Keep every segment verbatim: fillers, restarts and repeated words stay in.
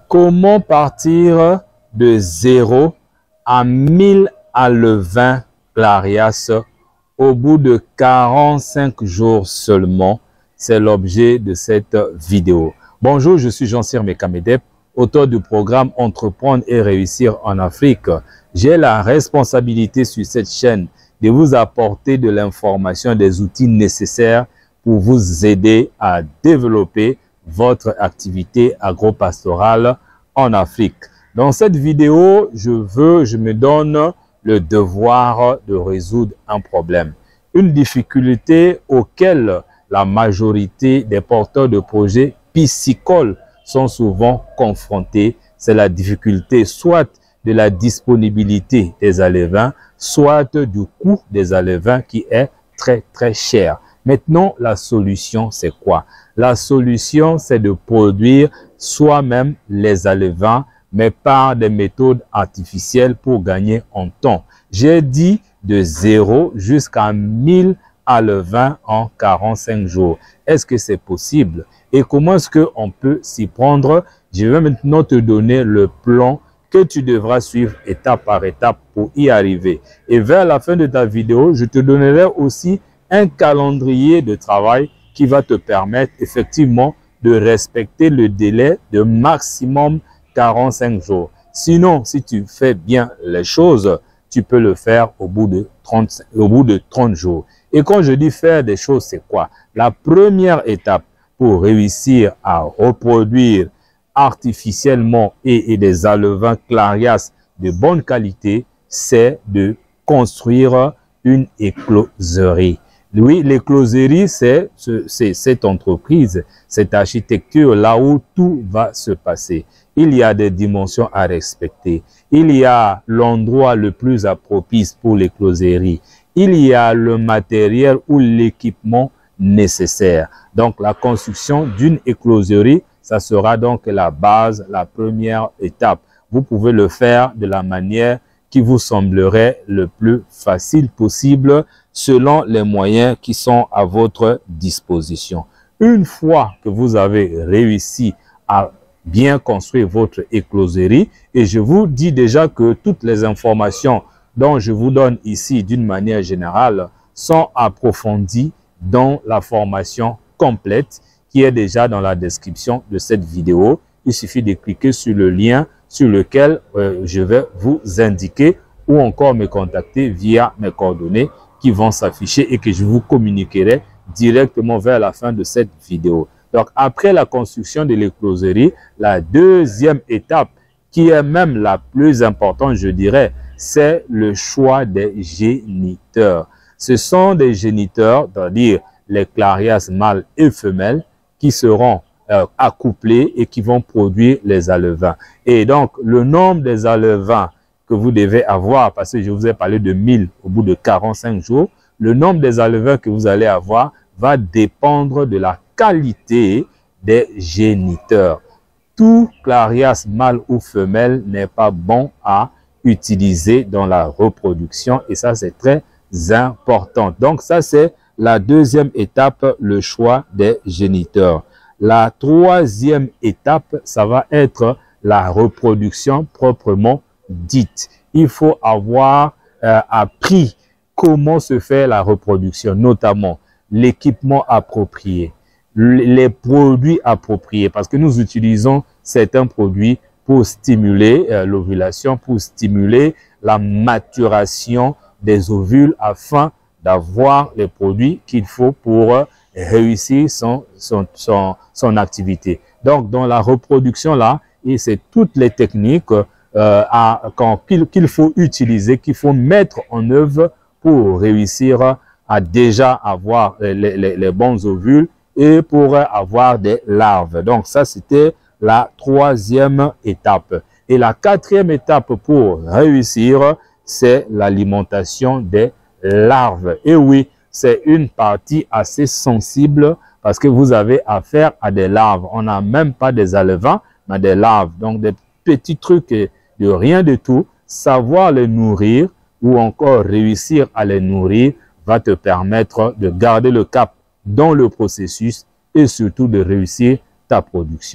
Comment partir de zéro à mille alevins Clarias au bout de quarante-cinq jours seulement? C'est l'objet de cette vidéo. Bonjour, je suis Jean-Cyr Mekamedep, auteur du programme Entreprendre et réussir en Afrique. J'ai la responsabilité sur cette chaîne de vous apporter de l'information, des outils nécessaires pour vous aider à développer votre activité agro-pastorale en Afrique. Dans cette vidéo, je veux, je me donne le devoir de résoudre un problème, une difficulté auquel la majorité des porteurs de projets piscicoles sont souvent confrontés. C'est la difficulté soit de la disponibilité des alevins, soit du coût des alevins qui est très très cher. Maintenant, la solution, c'est quoi? La solution, c'est de produire soi-même les alevins, mais par des méthodes artificielles pour gagner en temps. J'ai dit de zéro jusqu'à mille alevins en quarante-cinq jours. Est-ce que c'est possible? Et comment est-ce qu'on peut s'y prendre? Je vais maintenant te donner le plan que tu devras suivre étape par étape pour y arriver. Et vers la fin de ta vidéo, je te donnerai aussi un calendrier de travail qui va te permettre effectivement de respecter le délai de maximum quarante-cinq jours. Sinon, si tu fais bien les choses, tu peux le faire au bout de trente, au bout de trente jours. Et quand je dis faire des choses, c'est quoi? La première étape pour réussir à reproduire artificiellement et, et des alevins Clarias de bonne qualité, c'est de construire une écloserie. Oui, l'écloserie, c'est cette entreprise, cette architecture là où tout va se passer. Il y a des dimensions à respecter. Il y a l'endroit le plus propice pour l'écloserie. Il y a le matériel ou l'équipement nécessaire. Donc, la construction d'une écloserie, ça sera donc la base, la première étape. Vous pouvez le faire de la manière qui vous semblerait le plus facile possible selon les moyens qui sont à votre disposition. Une fois que vous avez réussi à bien construire votre écloserie, et je vous dis déjà que toutes les informations dont je vous donne ici d'une manière générale sont approfondies dans la formation complète qui est déjà dans la description de cette vidéo. Il suffit de cliquer sur le lien sur lequel euh, je vais vous indiquer ou encore me contacter via mes coordonnées qui vont s'afficher et que je vous communiquerai directement vers la fin de cette vidéo. Donc, après la construction de l'écloserie, la deuxième étape, qui est même la plus importante, je dirais, c'est le choix des géniteurs. Ce sont des géniteurs, c'est-à-dire les Clarias mâles et femelles, qui seront euh, accouplés et qui vont produire les alevins. Et donc, le nombre des alevins que vous devez avoir, parce que je vous ai parlé de mille au bout de quarante-cinq jours, le nombre des alevins que vous allez avoir va dépendre de la qualité des géniteurs. Tout Clarias mâle ou femelle n'est pas bon à utiliser dans la reproduction et ça c'est très important. Donc ça c'est la deuxième étape, le choix des géniteurs. La troisième étape, ça va être la reproduction proprement dite. Il faut avoir euh, appris comment se fait la reproduction, notamment l'équipement approprié, les produits appropriés, parce que nous utilisons certains produits pour stimuler euh, l'ovulation, pour stimuler la maturation des ovules afin d'avoir les produits qu'il faut pour euh, réussir son, son, son, son activité. Donc, dans la reproduction là, et c'est toutes les techniques euh, qu'il qu'il faut utiliser, qu'il faut mettre en œuvre pour réussir à déjà avoir les, les, les bons ovules et pour avoir des larves. Donc ça, c'était la troisième étape. Et la quatrième étape pour réussir, c'est l'alimentation des larves. Et oui, c'est une partie assez sensible parce que vous avez affaire à des larves. On n'a même pas des alevins, mais des larves. Donc des petits trucs de rien du tout. Savoir les nourrir ou encore réussir à les nourrir va te permettre de garder le cap dans le processus et surtout de réussir ta production.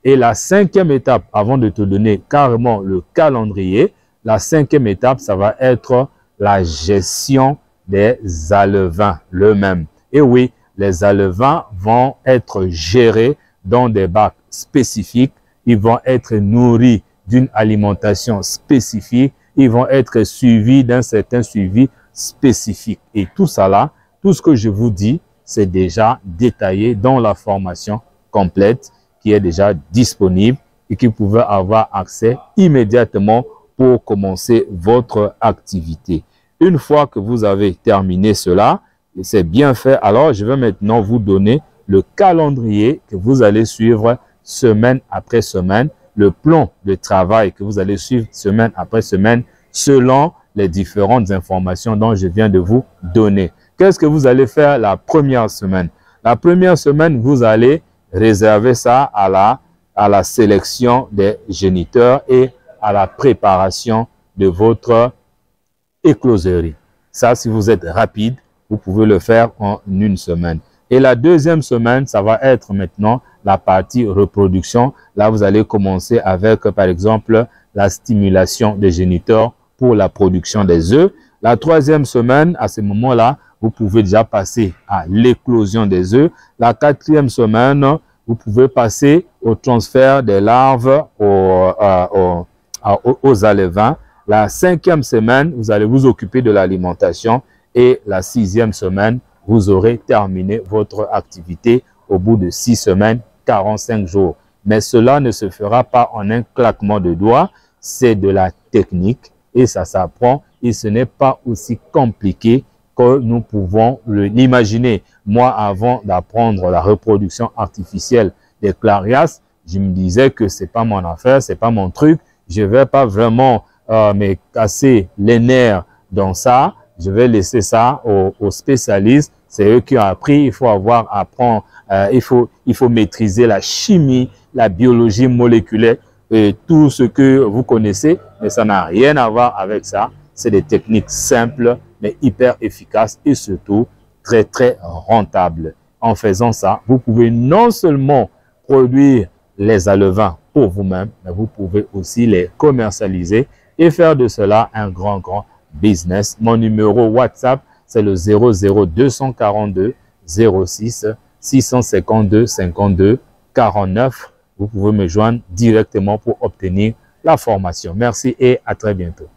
Et la cinquième étape, avant de te donner carrément le calendrier, la cinquième étape, ça va être la gestion des alevins, le même. Et oui, les alevins vont être gérés dans des bacs spécifiques. Ils vont être nourris d'une alimentation spécifique. Ils vont être suivis d'un certain suivi spécifique. Et tout ça là, tout ce que je vous dis, c'est déjà détaillé dans la formation complète qui est déjà disponible et que vous pouvez avoir accès immédiatement pour commencer votre activité. Une fois que vous avez terminé cela, et c'est bien fait, alors je vais maintenant vous donner le calendrier que vous allez suivre semaine après semaine, le plan de travail que vous allez suivre semaine après semaine selon les différentes informations dont je viens de vous donner. Qu'est-ce que vous allez faire la première semaine? La première semaine, vous allez réserver ça à la, à la sélection des géniteurs et à la préparation de votre écloserie. Ça, si vous êtes rapide, vous pouvez le faire en une semaine. Et la deuxième semaine, ça va être maintenant la partie reproduction. Là, vous allez commencer avec, par exemple, la stimulation des géniteurs pour la production des œufs. La troisième semaine, à ce moment-là, vous pouvez déjà passer à l'éclosion des œufs. La quatrième semaine, vous pouvez passer au transfert des larves aux, euh, aux, aux, aux alevins. La cinquième semaine, vous allez vous occuper de l'alimentation. Et la sixième semaine, vous aurez terminé votre activité au bout de six semaines, quarante-cinq jours. Mais cela ne se fera pas en un claquement de doigts. C'est de la technique et ça s'apprend. Et ce n'est pas aussi compliqué que nous pouvons l'imaginer. Moi, avant d'apprendre la reproduction artificielle des clarias, je me disais que c'est pas mon affaire, c'est pas mon truc. Je vais pas vraiment euh, me casser les nerfs dans ça. Je vais laisser ça aux, aux spécialistes. C'est eux qui ont appris. Il faut avoir apprendre. Euh, il faut il faut maîtriser la chimie, la biologie moléculaire et tout ce que vous connaissez. Mais ça n'a rien à voir avec ça. C'est des techniques simples, mais hyper efficaces et surtout très, très rentables. En faisant ça, vous pouvez non seulement produire les alevins pour vous-même, mais vous pouvez aussi les commercialiser et faire de cela un grand, grand business. Mon numéro WhatsApp, c'est le zéro zéro deux cent quarante-deux zéro six six cent cinquante-deux cinquante-deux quarante-neuf. Vous pouvez me joindre directement pour obtenir la formation. Merci et à très bientôt.